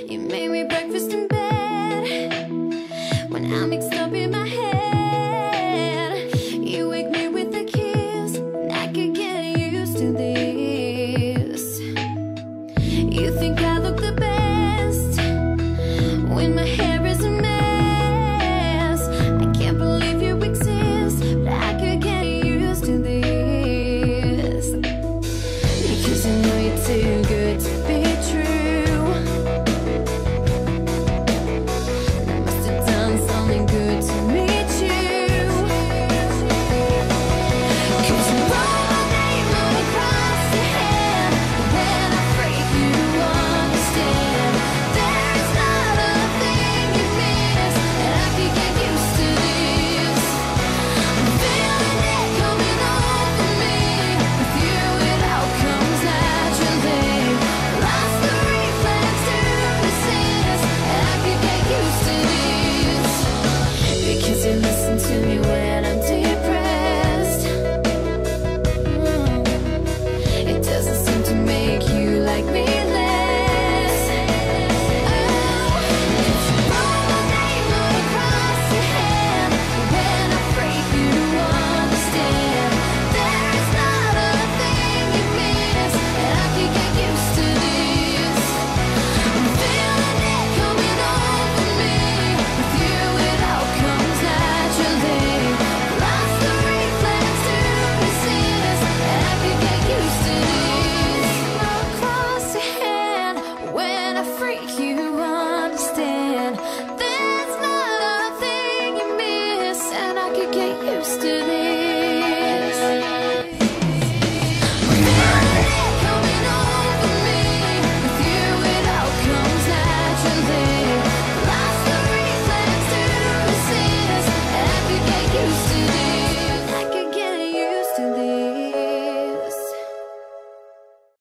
You made me breakfast in bed when I'm mixed up in my head. You wake me with a kiss, and I could get used to this. You think I look the best when my hair is a mess. I can't believe you exist, but I could get used to this. Because I know you're too good to be true. Freak you.